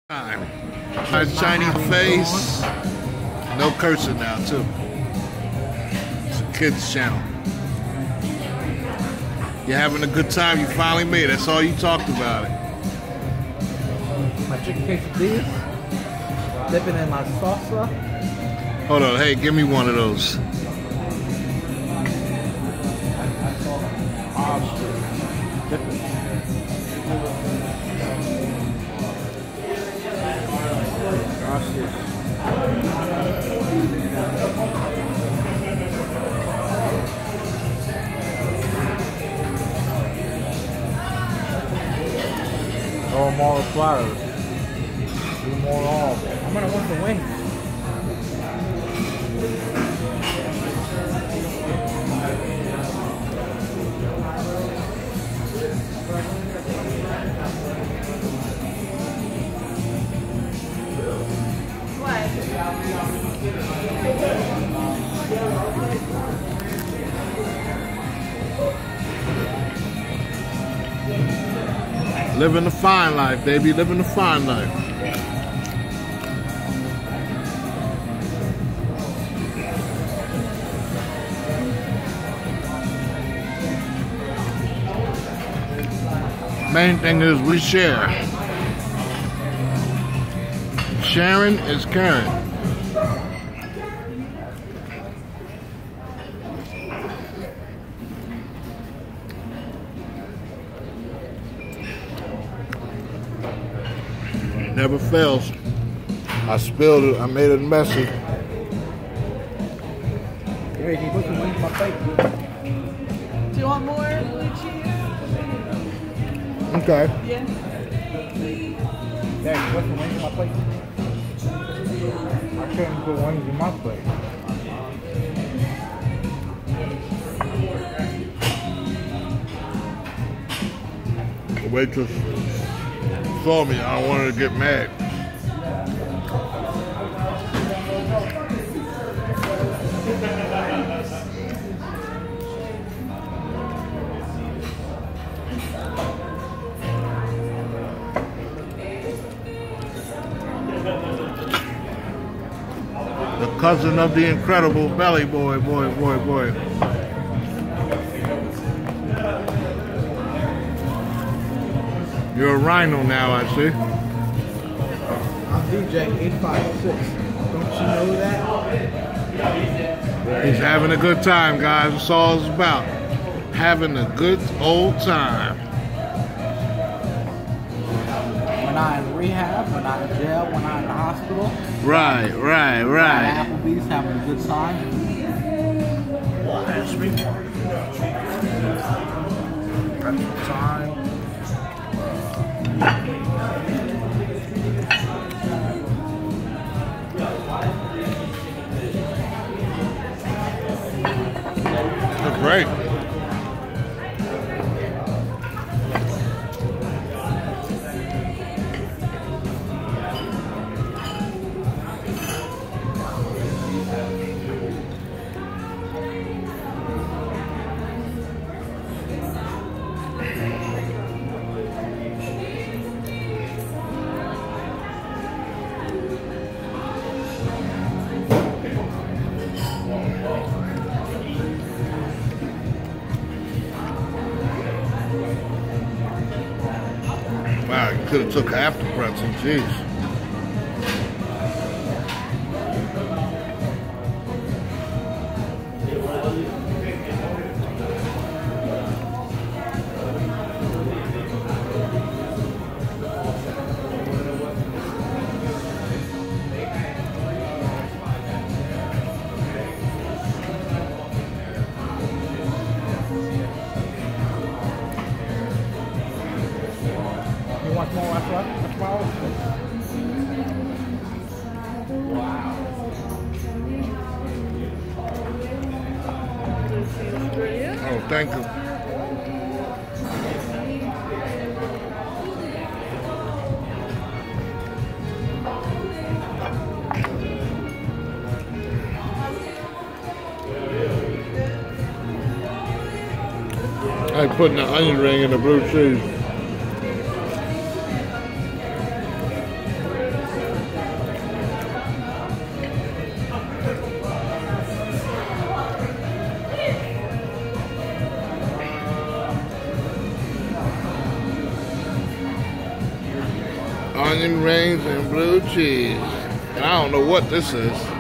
Nice Chinese face. No cursing now, too. It's a kids channel. You're having a good time. You finally made it. That's all you talked about it. My chicken quesadillas. Dipping in my salsa. Hold on. Hey, give me one of those. Or more flowers. Do more all. I'm gonna want the wings. Living the fine life, baby. Living the fine life. Main thing is we share. Sharing is caring. Never fails. I spilled it. I made it messy. Gary, can you put some wings in my plate? Do you want more blue cheese? Okay. Yeah. Gary, can you put some wings in my plate? I couldn't put wings in my plate. The waitress saw me. I don't want her to get mad. The cousin of the incredible belly boy, boy. You're a rhino now, I see. I'm DJ 856. Don't you know that? He's having a good time, guys. That's all it's about. Having a good old time. When I'm in rehab, when I'm in jail, when I'm in the hospital. Right. At Applebee's having a good time. Time. They're great. Wow, you could have took half the pretzel, jeez. You want more left? Wow. Oh, thank you. I like putting the onion ring in the blue cheese. onion rings and blue cheese. And I don't know what this is.